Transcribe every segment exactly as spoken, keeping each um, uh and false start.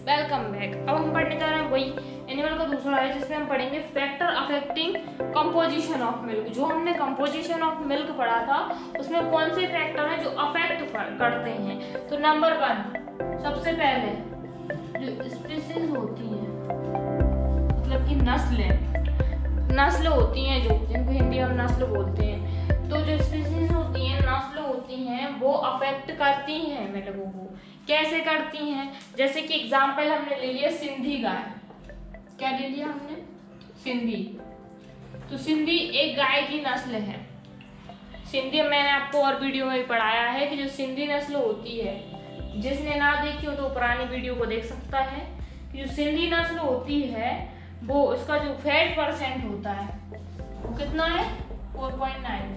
Welcome back. अब हम पढ़ने जा रहे हैं वही एनिमल का दूसरा है जिसमें हम पढ़ेंगे factor affecting composition of milk. जो हमने कंपोजिशन ऑफ मिल्क पढ़ा था उसमें कौन से फैक्टर हैं जो अफेक्ट करते हैं। तो नंबर वन, सबसे पहले जो स्पीसीज होती हैं, मतलब कि नस्लें नस्ल होती हैं जो जिनको हिंदी में नस्ल बोलते हैं, तो जो स्पीसीज होती हैं, नस्ल होती हैं, वो अफेक्ट करती हैं मिल्क को। कैसे करती हैं? जैसे कि एग्जाम्पल हमने ले लिया सिंधी गाय। क्या ले लिया हमने? सिंधी। तो सिंधी एक गाय की नस्ल है। सिंधी मैंने आपको और वीडियो में भी पढ़ाया है कि जो सिंधी नस्ल होती है, जिसने ना देखी हो तो पुरानी वीडियो को देख सकता है, कि जो सिंधी नस्ल होती है वो उसका जो फैट परसेंट होता है वो कितना है? Four point nine.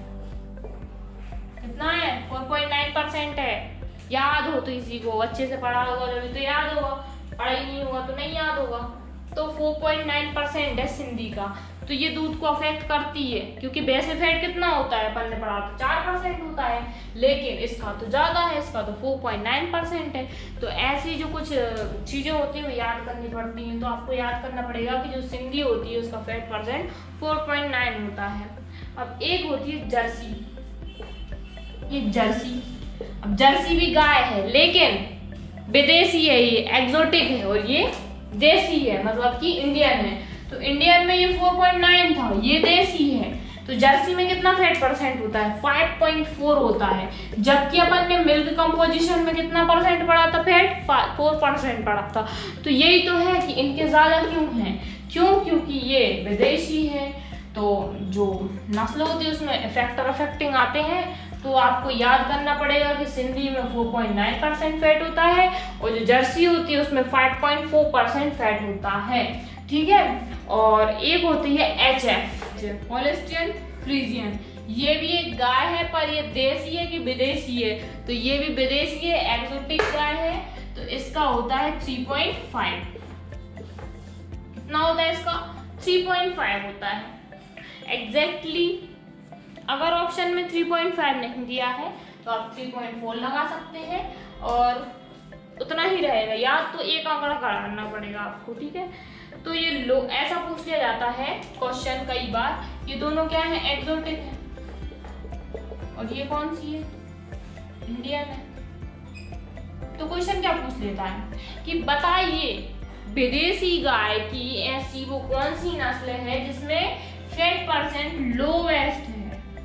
कितना है? फोर पॉइंट नाइन परसेंट है। याद हो तो इसी को अच्छे से पढ़ा होगा तभी तो याद होगा, पढ़ा ही नहीं होगा तो नहीं याद होगा। तो फोर पॉइंट नाइन परसेंट है सिंधी का। तो ये दूध को अफेक्ट करती है, क्योंकि वैसे फैट कितना होता है अपन ने पढ़ा तो चार परसेंट होता है, लेकिन इसका तो ज्यादा है, इसका तो फोर पॉइंट नाइन परसेंट है। तो ऐसी जो कुछ चीजें होती है वो याद करनी पड़ती हैं। तो आपको याद करना पड़ेगा कि जो सिंधी होती है उसका fat percent four point nine होता है। अब एक होती है जर्सी। ये जर्सी, अब जर्सी भी गाय है लेकिन विदेशी है, ये एक्सोटिक है, और ये देसी है, मतलब कि इंडियन है। तो इंडियन में ये फोर पॉइंट नाइन था, ये देसी है। तो जर्सी में कितना फैट परसेंट होता है? फाइव पॉइंट फोर होता है। जबकि अपन ने मिल्क कंपोजिशन में कितना परसेंट पढ़ा था? फैट फोर परसेंट पढ़ा था। तो यही तो है कि इनके ज्यादा क्यों हैं? क्यों? क्योंकि ये विदेशी है। तो जो नस्ल होती है उसमें फैक्टर अफेक्टिंग आते हैं। तो आपको याद करना पड़ेगा कि सिंधी में four point nine percent fat होता है और जो जर्सी होती है उसमें five point four percent fat होता है। ठीक है। और एक होती है एच एफ, होल्स्टीन फ्रीजियन। ये भी एक गाय है, पर ये देसी है कि विदेशी है? तो ये भी विदेशी है, एक्सोटिक गाय है। तो इसका होता है थ्री पॉइंट फाइव। कितना होता है इसका? थ्री पॉइंट फाइव होता है एग्जैक्टली। अगर ऑप्शन में थ्री पॉइंट फाइव नहीं दिया है तो आप थ्री पॉइंट फोर लगा सकते हैं और उतना ही रहेगा। याद तो एक आंकड़ा करना पड़ेगा आपको। ठीक है। तो ये लो ऐसा पूछ लिया जाता है क्वेश्चन कई बार, ये दोनों क्या है? एक्सोटिक है। और ये कौन सी है? इंडियन है। तो क्वेश्चन क्या पूछ लेता है कि बताइए विदेशी गाय की ऐसी वो कौन सी नस्ल है जिसमें फैट परसेंट लोवेस्ट है।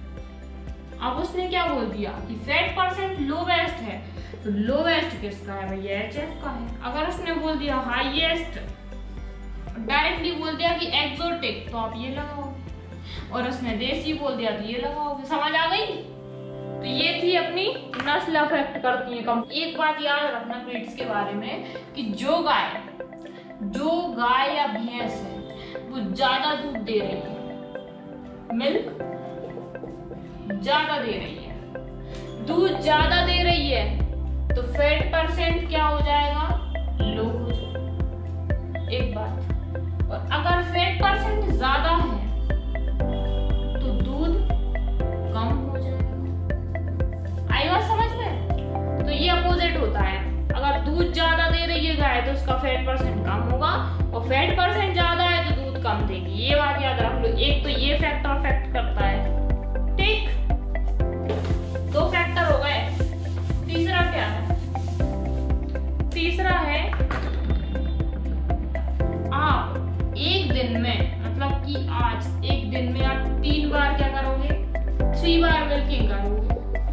अब उसने क्या बोल दिया कि फैट परसेंट लोवेस्ट है। तो लोवेस्ट किसका है भैया? एच एफ का है। अगर उसने बोल दिया हाईएस्ट, डायरेक्टली बोल दिया कि एक्सोटिक, तो आप ये लगाओगे, और उसने देसी बोल दिया तो ये लगाओगे। समझ आ गई? तो ये थी अपनी नस्ल अफेक्ट करती है कम। एक बात याद रखना ब्रीड्स के बारे में कि जो गाय जो गाय या भैंस है वो ज्यादा दूध दे रही है, मिल्क ज्यादा दे रही है, दूध ज्यादा दे रही है, तो फैट परसेंट क्या हो जाएगा? लो हो जाएगा। एक बात। और अगर फैट परसेंट ज्यादा है तो दूध कम हो जाएगा। आई बात समझ में? तो ये अपोजिट होता है। अगर दूध ज्यादा दे रही है गाय तो उसका फैट परसेंट कम होगा, और फैट परसेंट ज्यादा है तो दूध कम देगी। ये बात याद रख लो। एक तो ये फैक्टर अफेक्ट करता है। ठीक, दो फैक्टर हो गए। तीसरा क्या है? तीसरा है आप एक दिन में, मतलब कि आज एक दिन में आप तीन बार क्या करोगे? थ्री बार मिल्किंग करोगे।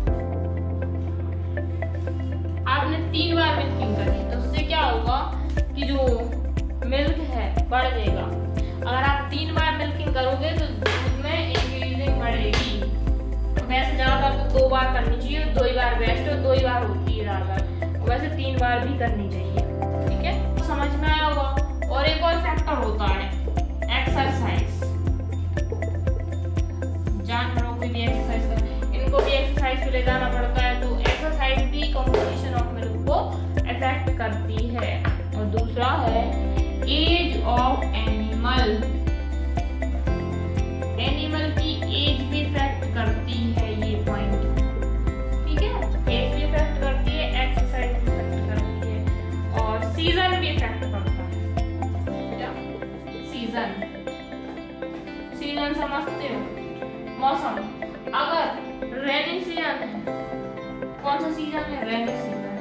आपने तीन बार मिल्किंग करी तो उससे क्या होगा कि जो मिल्क है बढ़ जाएगा। अगर आप तीन बार मिल्किंग करोगे तो दूध में इंक्रीजिंग बढ़ेगी। वैसे ज्यादातर तो दो बार करनी चाहिए, दो ही बार बेस्ट है, दो ही बार होती है ज्यादातर, वैसे तीन बार भी करनी चाहिए। ठीक है, तो समझ में आया होगा। और एक और फैक्टर होता है एक्सरसाइज। जानवरों को भी एक्सरसाइज कर, इनको भी एक्सरसाइज पे ले जाना पड़ता है, तो एक्सरसाइज भी कंपोजिशन ऑफ मिल्क को अफेक्ट करती है। और दूसरा है एज ऑफ एनिमल। एनिमल की एज भी इफेक्ट करती है, ये पॉइंट। ठीक है, एज भी इफेक्ट करती है, एक्सरसाइज भी इफेक्ट करती है, और सीजन भी इफेक्ट सीजन, सीजन समझते हो, मौसम। अगर रेनी सीजन है, कौन सा सीजन है? Rainy season.